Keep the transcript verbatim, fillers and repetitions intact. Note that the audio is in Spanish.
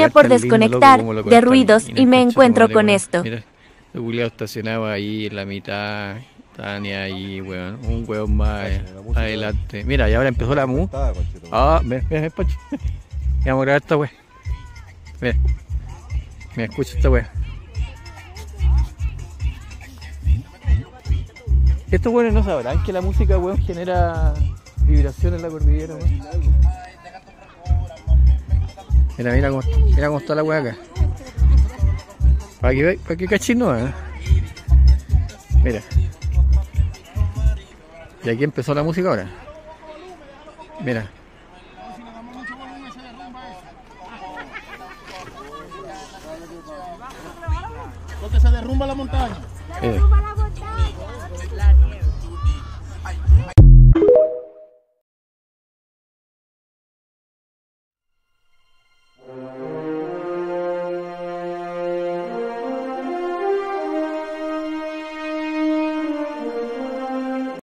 Terminé por desconectar de ruidos y me encuentro con esto. Mira, el culiao estacionado ahí en la mitad. Tania ahí, weón. Un weón más eh, adelante. Mira, y ahora empezó la mu. Ah, ven, ven, ven, Pacho. Vamos a grabar esta weón. Mira. Mira, escucha esta weón. Estos weones no sabrán que la música, weón, genera vibración en la cordillera, weón. Mira, mira cómo, mira cómo está la weá acá. Para que, para que cachis no, ¿eh? Mira. Y aquí empezó la música ahora. Mira. Porque se derrumba la montaña. Eh.